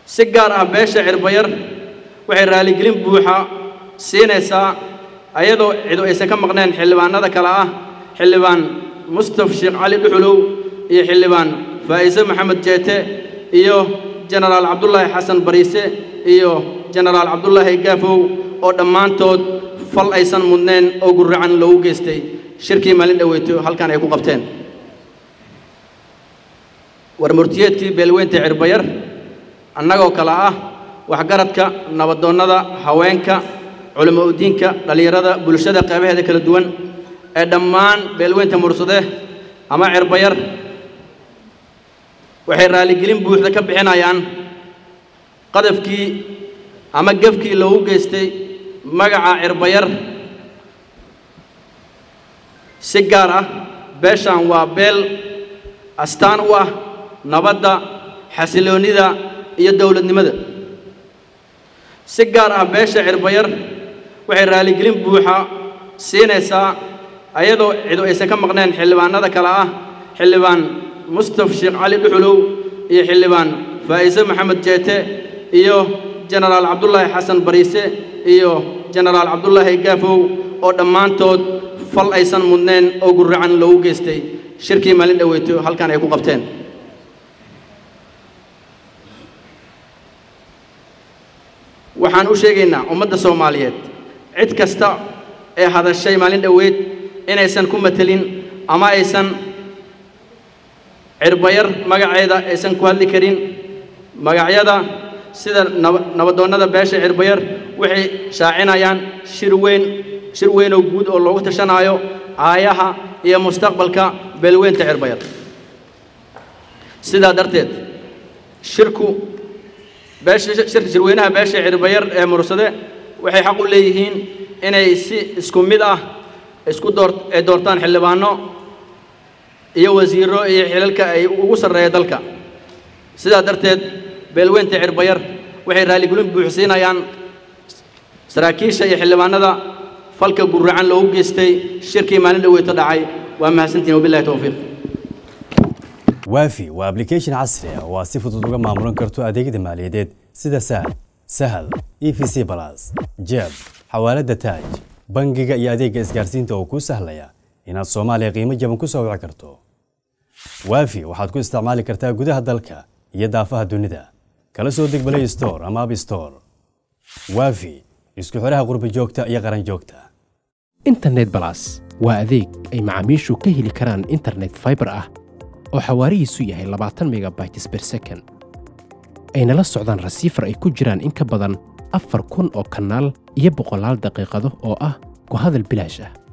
سجار أبيش عربير وعرالي قلم بوحة سينسا أيضا عدو إسكام مغنين حلبان هذا كلاه حلبان مصطفى الشيخ علي الحلو إيه حلبان فايز محمد جيته إيوه جنرال عبد الله حسن بريسة إيوه جنرال عبد الله قافو أو دمان تود فل أيسن منين أو قرعان لو جستي شركة مالين دويتو هل كان يكون قبتين ورمرتيات كي بلوين تعربير النجو كلاه وحجرتك نبضون هذا هوينك علماء دينك دليرada bulshada qaybaheeda kala duwan ee dhammaan beelweynta mursade ama cirbayar waxay raali gelin buuxda ka bixinayaan qadafkii ama gafkii loo geystay magaca cirbayar si gaar ah beeshan waa beel astaan u ah nabadda xasiloonida iyo dawladnimada si gaar ah beesha cirbayar waxay raali gelin buuxa siinaysaa ayadoo ciidu aysan ka maqneen xildhibaanada kala ah xildhibaan Mustafa Sheekh Ali Dhuxulow iyo xildhibaan Faa'iise Maxamed Jeete iyo General Abdullah Hassan Bariise iyo General Abdullah Gaafow oo dhammaantood fal aysan mudneen oo gurracan loo geystay shirkii maalin dhaweeyo halkan ay ku qabteen waxaan u sheegaynaa ummadda Soomaaliyeed cid kasta ee hadashay maalin dhaweed inaysan ku matelin ama aysan cirbayar magaceeda aysan ku hadli karin magacyada sida nabadoonnada beesha cirbayar waxay shaacinayaan shir weyn oo guud oo loogu tashanayo aayaha iyo mustaqbalka beelweynta cirbayar sida darteed shirku shirweynaha beesha cirbayar ee mursade waxay xaq u leeyihiin inay si isku mid ah isku doortaan xildhibaano iyo wasiiro iyo xilalka ay ugu sareeyay dalka sida darteed beelweynta cirbayar waxay raali gelin buuxsiinayaan saraakiisha iyo xildhibaanada falka gurracan loo geystay shirkii maalin dhaweeyo dhacay waa mahadsantiin wabillahi tawfiiq وافي وابليكيشن عصري وصفة تطبيق معمولن كرتو أديك ماليات سيدا سهل EFC بلاس جيب حوالة تاج بنجيجا يا أديك إسكارسين توكو سهلة إن الصومالي قيمة جبن كوسا وعكرتو وافي وحتكون استعمال كرتا جودها دلكا يدافعها دوندا كلا سودك بلاي ستور أما بي ستور وافي يسكحولها غرب جوكتا يا غران جوكتا إنترنت بلاس وأديك أي معاميشو كهلي كران إنترنت فايبر oo xawaarihiisu yahay 20 megabytes per second ayna la socdaan receiver ay ku jiraan in ka badan 4,000 oo kanaal iyo 100 daqiiqado oo ah ku hadal bilaash ah